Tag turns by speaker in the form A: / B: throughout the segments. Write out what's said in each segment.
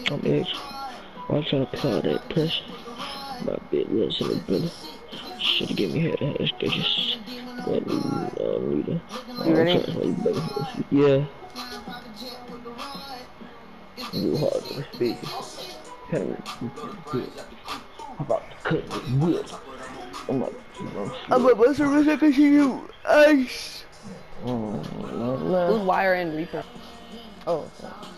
A: I'm actually, I'm trying to call that pressure. My bit less in the brother. Should've given me head to head sketches. But need a.
B: You
A: I'm
B: ready?
A: trying to like better. Yeah. You hard to speak. Henry, I'm about to cut this whip. I'm like, I'm
B: I'm
A: slow.
B: about to resurrect you. Ice.
A: Nah.
B: Who's wire and Reaper? Oh,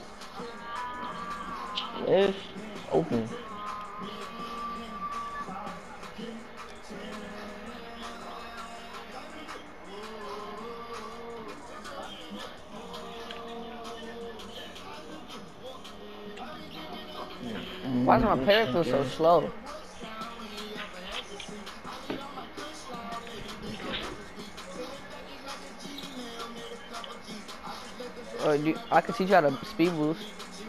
A: It's open.
B: why does my
A: This
B: player feel so
A: nigga.
B: slow? I could teach you how to speed boost.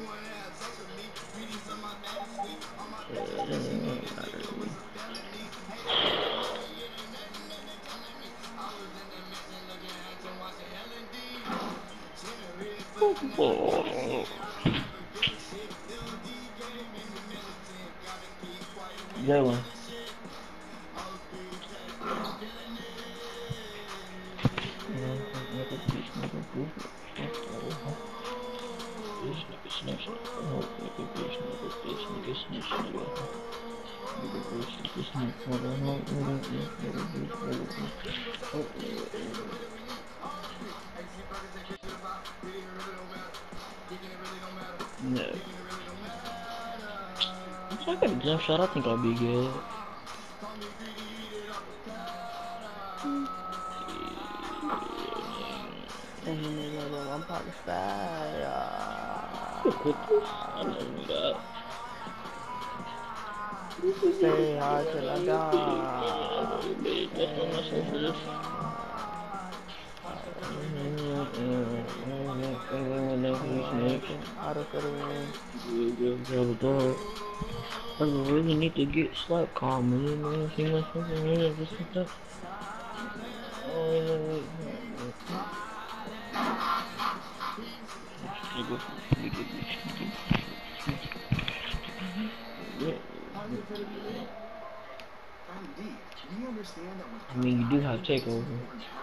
A: Jalen. Bitch nigga snitch nigga hoe nigga bitch nigga snitch nigga hoe nigga bitch nigga snitch nigga hoe nigga bitch nigga bitch nigga hoe nigga. No. If I got a jump shot, I think I'll be good.
B: I'm pocket
A: You quit this? I never knew that.
B: Stay hard till I
A: That's on my social. I really need to get slap calmer, you know, see my fucking head just like that. I mean, you do have takeover.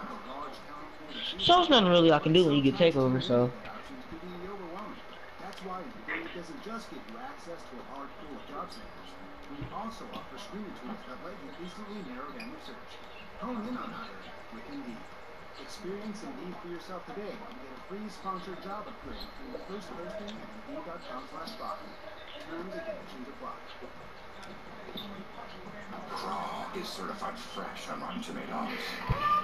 A: So there's nothing really I can do when you get takeover, so. That's why Indeed doesn't just give you access to a large pool of job seekers. We also offer screening tools that let you instantly narrow down your search. Hone in on hiring with Indeed. Experience Indeed for yourself today and get a free sponsored job upgrade through your first posting at Indeed.com/Bobby. Terms and conditions apply.
C: Raw is certified fresh on Rotten Tomatoes.